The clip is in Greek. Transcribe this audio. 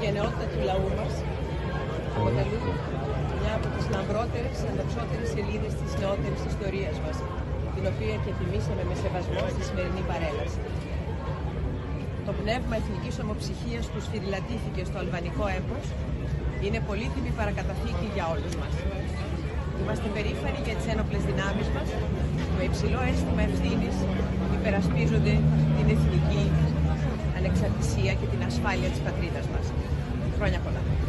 γενναιότητα του λαού μας αποτελούν μια από τις λαμπρότερες, ανδοξότερες σελίδες της νεότερης ιστορίας μας, την οποία και τιμήσαμε με σεβασμό στη σημερινή παρέλαση. Το πνεύμα εθνικής ομοψυχίας που σφυριλατήθηκε στο αλβανικό έπος είναι πολύτιμη παρακαταθήκη για όλους μας. Είμαστε περήφανοι για τις ένοπλες δυνάμεις μας, με υψηλό αίσθημα ευθύνης υπερασπίζονται την εθνική ανεξαρτησία και την ασφάλεια της πατρίδας μας. Χρόνια πολλά.